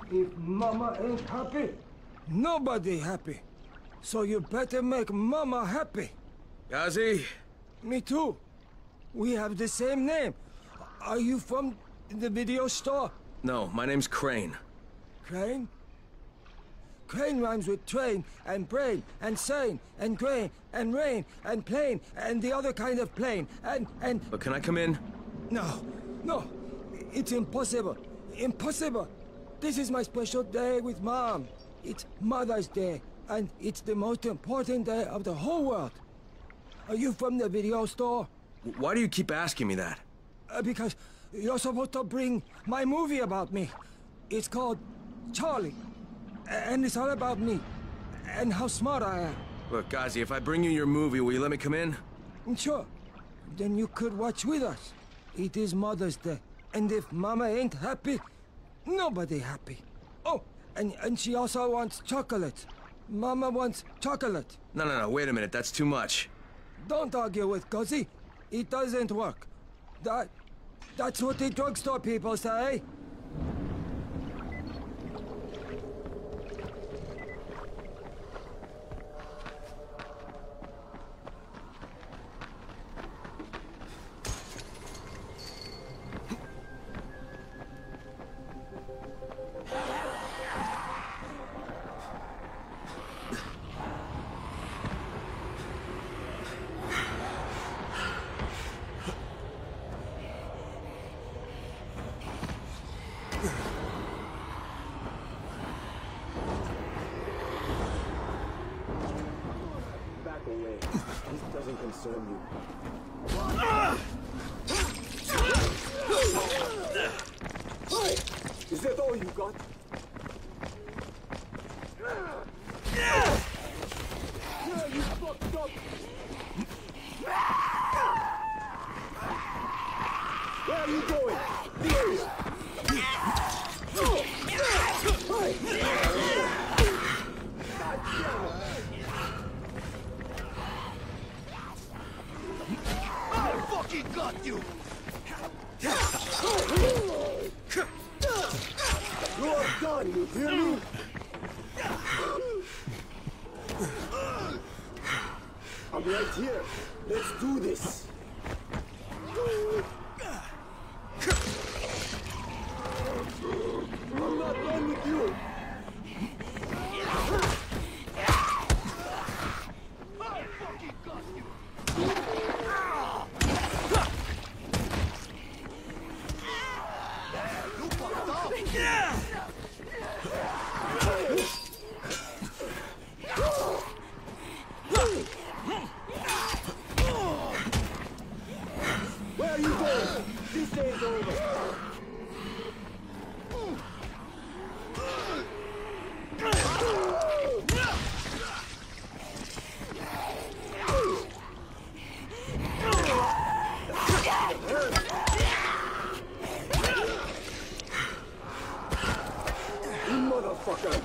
If Mama ain't happy, nobody happy. So you better make Mama happy. Gazi? Me too. We have the same name. Are you from the video store? No, my name's Crane. Crane? Crane rhymes with train, and brain, and sane, and grain, and rain, and plane, and the other kind of plane, and... But can I come in? No. It's impossible. Impossible. This is my special day with Mom. It's Mother's Day, and it's the most important day of the whole world. Are you from the video store? Why do you keep asking me that? Because you're supposed to bring my movie about me. It's called Charlie. And it's all about me. And how smart I am. Look, Gazi, if I bring you your movie, will you let me come in? Sure. Then you could watch with us. It is Mother's Day. And if Mama ain't happy, nobody happy. Oh, and she also wants chocolate. Mama wants chocolate. No, wait a minute. That's too much. Don't argue with Gazi. It doesn't work. That's what the drugstore people say. This doesn't concern you. Hey! Is that all you got? Yeah, you fucked up! Where are you going? Here! Got you! You are done, you hear me? I'm right here. Let's do this. I'm not done with you. Where are you going? This day's over. You motherfucker!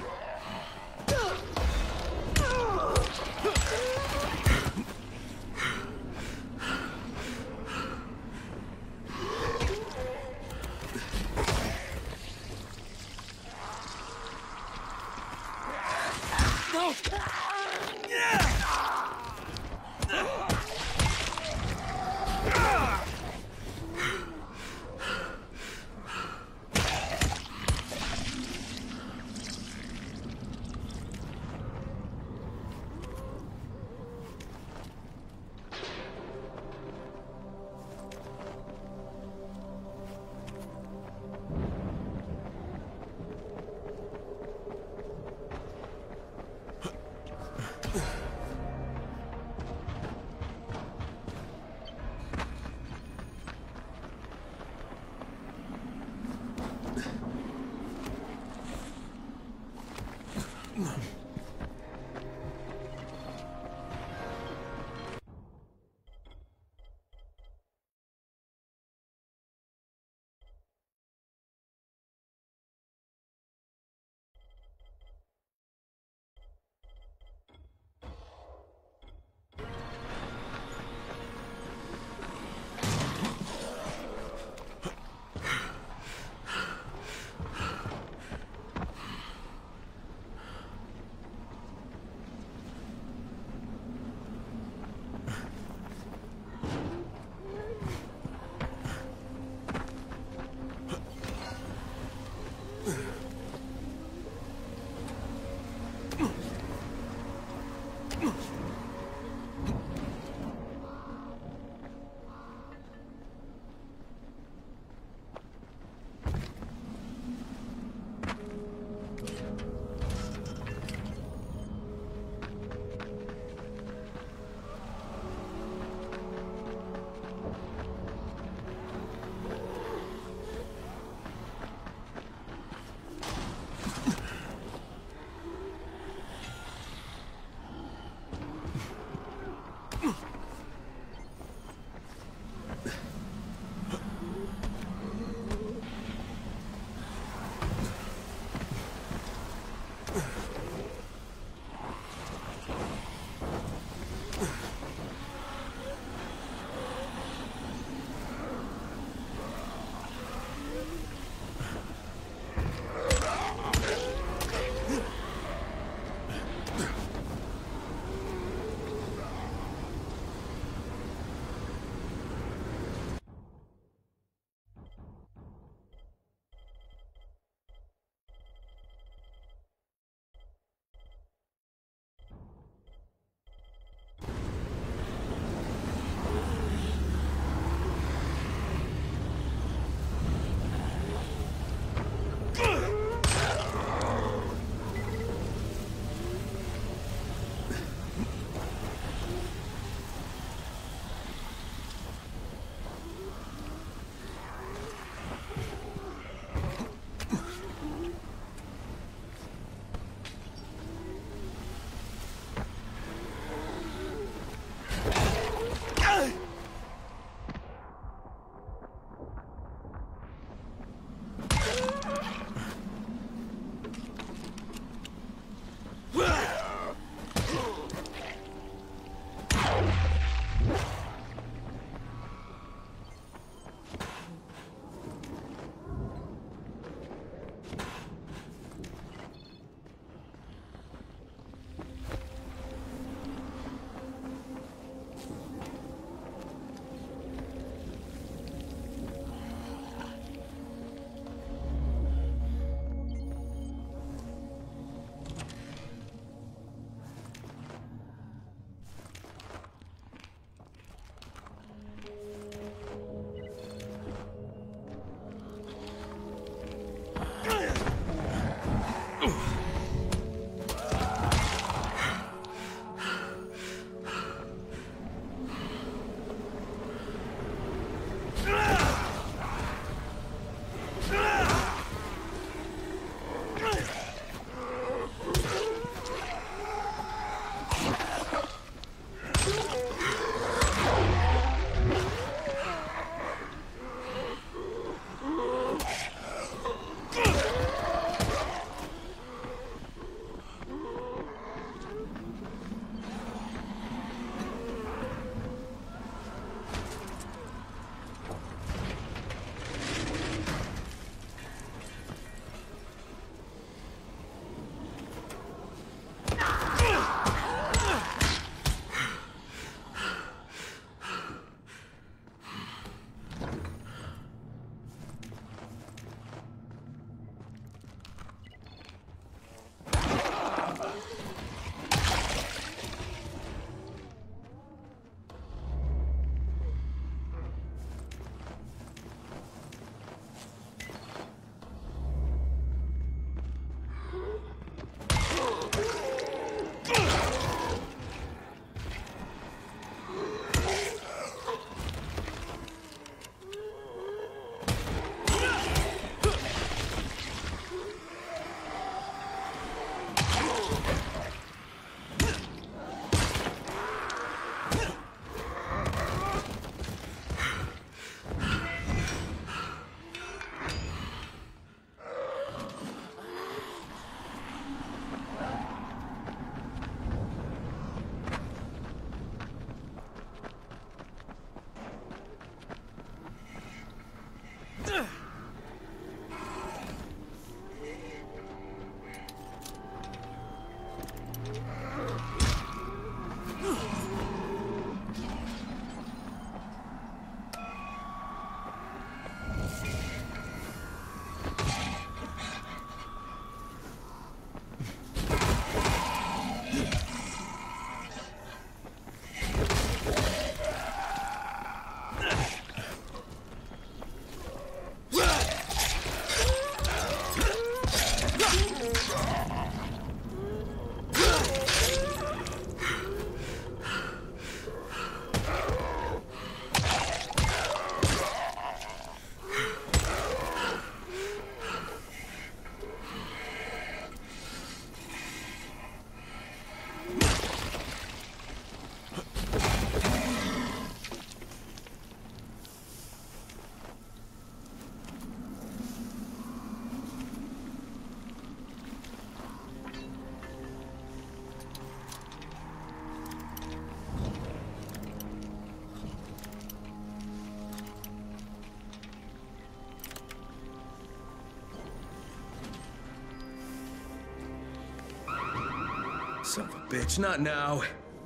Son of a bitch, not now.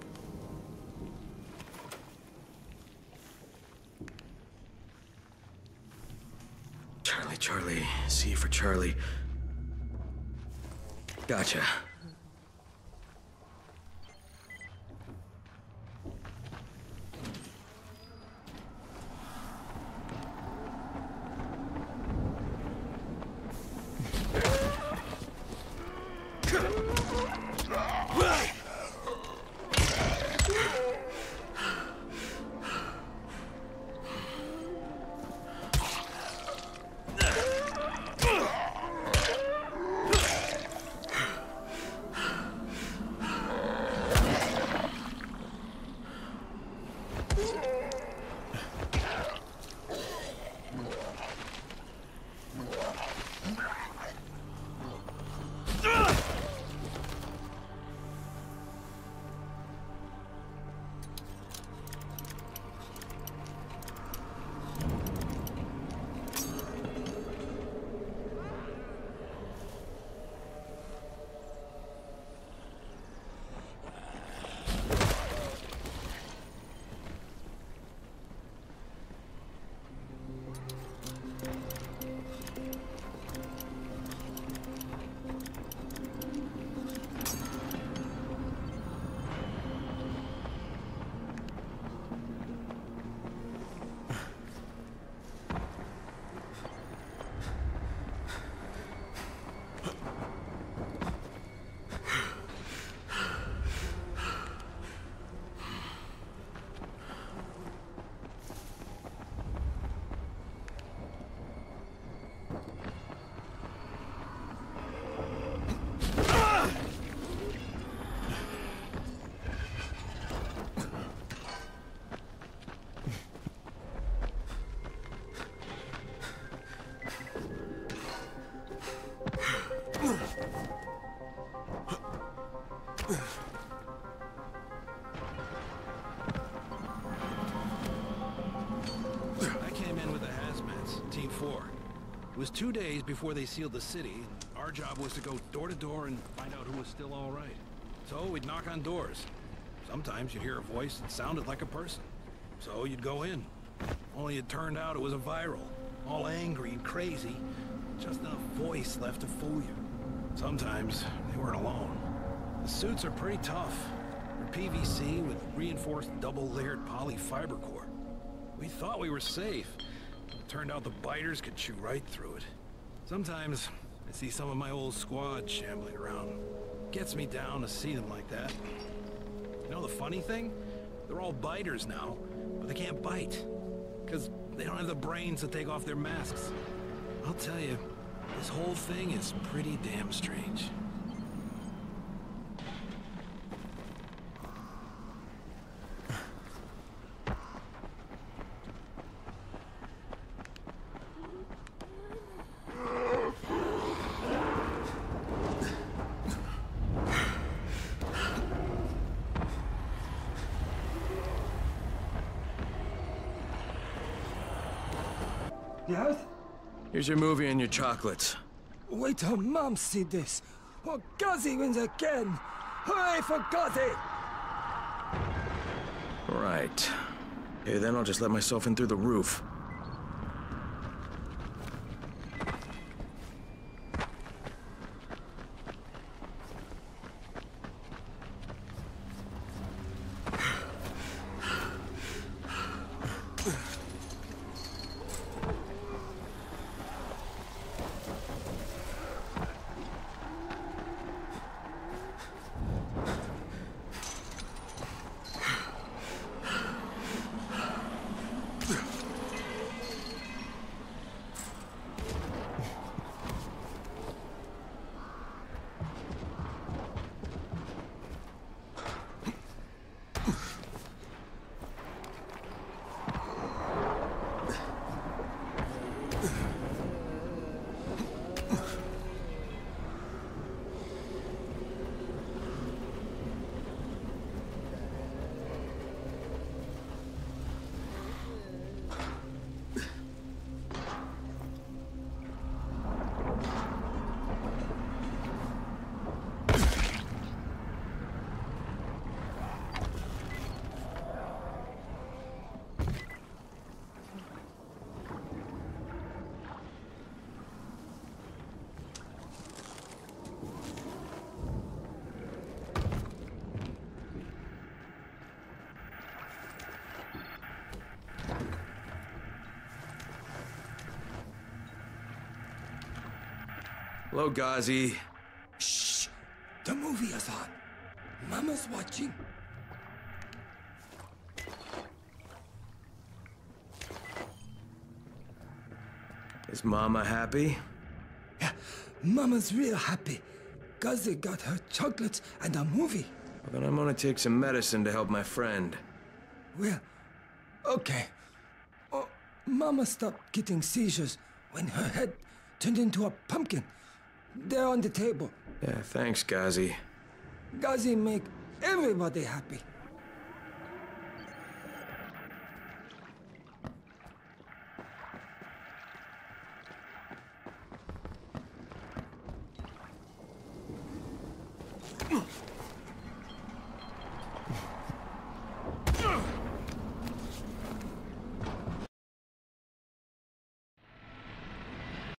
Charlie, C for Charlie. Gotcha. It was 2 days before they sealed the city, and our job was to go door to door and find out who was still all right. So we'd knock on doors. Sometimes you'd hear a voice that sounded like a person. So you'd go in. Only it turned out it was a viral. All angry and crazy. Just enough voice left to fool you. Sometimes they weren't alone. The suits are pretty tough. They're PVC with reinforced double-layered polyfiber core. We thought we were safe. It turned out the biters could chew right through it. Sometimes I see some of my old squad shambling around. Gets me down to see them like that. You know the funny thing? They're all biters now, but they can't bite. Because they don't have the brains to take off their masks. I'll tell you, this whole thing is pretty damn strange. Yes? Here's your movie and your chocolates. Wait till Mom see this. Or Gazi wins again. Hooray for Gazi! Right. Okay, then I'll just let myself in through the roof. Hello, Ghazi. Shh! The movie is on. Mama's watching. Is Mama happy? Yeah, Mama's real happy. Ghazi got her chocolates and a movie. Well, then I'm gonna take some medicine to help my friend. Well, okay. Oh, Mama stopped getting seizures when her head turned into a pumpkin. They're on the table. Yeah, thanks, Ghazi. Ghazi make everybody happy.